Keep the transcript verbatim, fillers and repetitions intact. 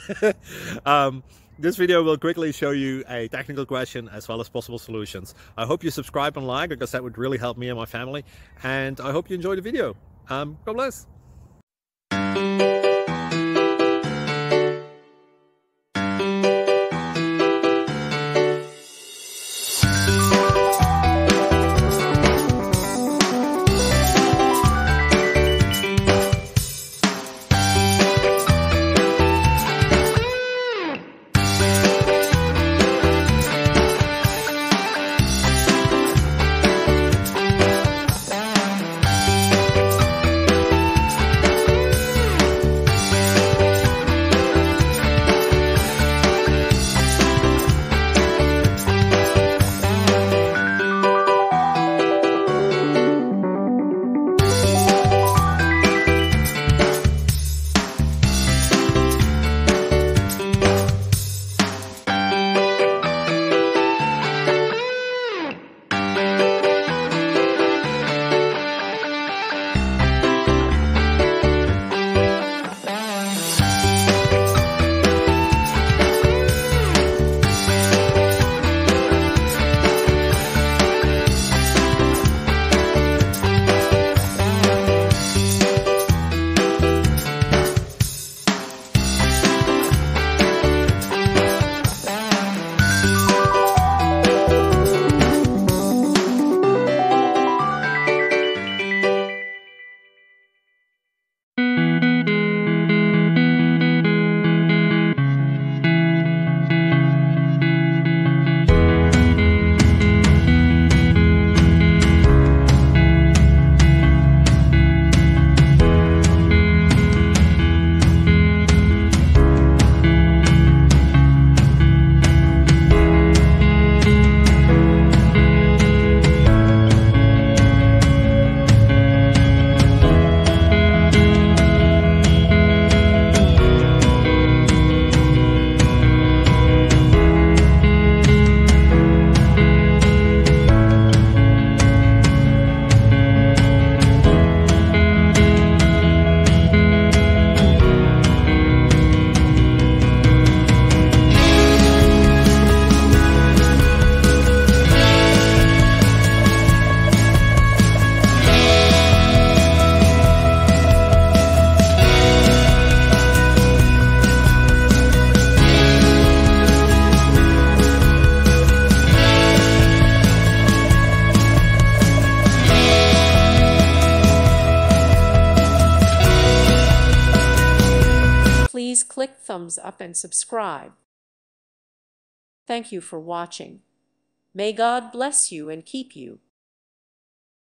um, this video will quickly show you a technical question as well as possible solutions. I hope you subscribe and like, because that would really help me and my family. And I hope you enjoy the video. Um, God bless. Please click thumbs up and subscribe. Thank you for watching. May God bless you and keep you.